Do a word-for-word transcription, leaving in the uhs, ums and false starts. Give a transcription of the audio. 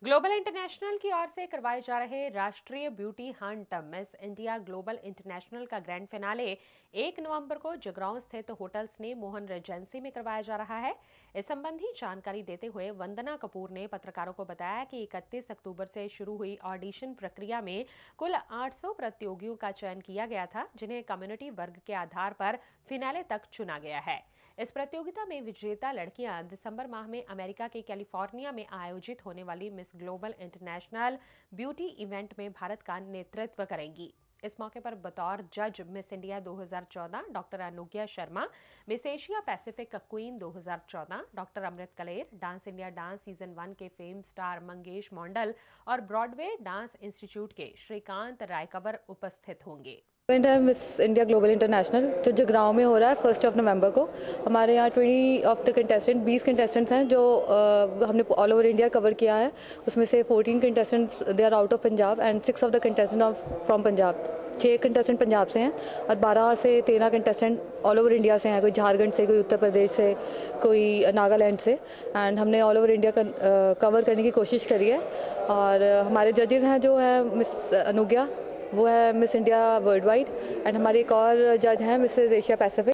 Global international की ओर से करवाए जा रहे राष्ट्रीय beauty hunt miss India global international का ग्रैंड फिनाले एक नवंबर को जगरांव स्थित होटल स्ने मोहन रेजेंसी में करवाया जा रहा है। इस संबंधी जानकारी देते हुए वंदना कपूर ने पत्रकारों को बताया कि इकतीस अक्टूबर से शुरू हुई ऑडिशन प्रक्रिया में कुल आठ सौ प्रतियोगियों का चयन किया गया था, जिन्हें कम्युनिटी वर्ग के आधार पर फिनाले तक चुना गया है। इस प्रतियोगिता में विजेता लड़कियां दिसंबर माह में अमेरिका के कैलिफोर्निया में आयोजित होने वाली miss global international beauty event में भारत का नेतृत्व करेंगी। इस मौके पर बतौर जज मिस इंडिया दो हज़ार चौदह doctor Anugya Sharma, miss Asia Pacific queen दो हज़ार चौदह doctor Amrit Kaler, dance India dance season one के फेम स्टार मंगेश मॉन्डल और ब्रॉडवे डांस इंस्टीट्यूट के श्रीकांत रायकवर उपस्थित होंगे। इवेंट है मिस इंडिया ग्लोबल इंटरनेशनल जो जगरांव में हो रहा है फर्स्ट ऑफ नवंबर को। हमारे यहाँ बीस ऑफ द कंटेस्टेंट बीस कंटेस्टेंट्स हैं जो uh, हमने ऑल ओवर इंडिया कवर किया है। उसमें से चौदह contestants they are out of Punjab and six of the contestant of from Punjab. छः कंटेस्टेंट पंजाब से हैं और बारह से तेरह कंटेस्टेंट ऑल ओवर इंडिया से हैं, कोई झारखंड से, कोई उत्तर प्रदेश से, कोई नागालैंड से। एंड हमने ऑल ओवर इंडिया कवर करने की कोशिश करी है। और हमारे जजेस हैं जो है मिस अनुज्ञा, वो है miss India world wide, and हमारी एक और जज हैं मिसेस एशिया पैसिफिक।